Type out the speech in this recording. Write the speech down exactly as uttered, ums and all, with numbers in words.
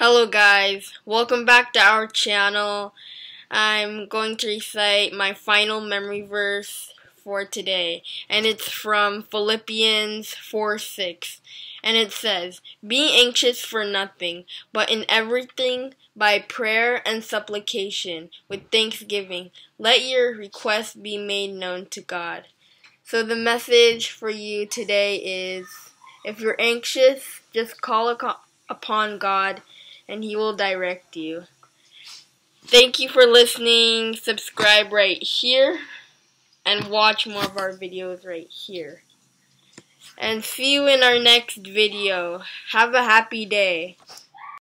Hello guys, welcome back to our channel. I'm going to recite my final memory verse for today, and it's from Philippians four six, and it says, "Be anxious for nothing, but in everything by prayer and supplication with thanksgiving let your requests be made known to God." So the message for you today is, if you're anxious, just call upon God and He will direct you. Thank you for listening. Subscribe right here and watch more of our videos right here. And see you in our next video. Have a happy day.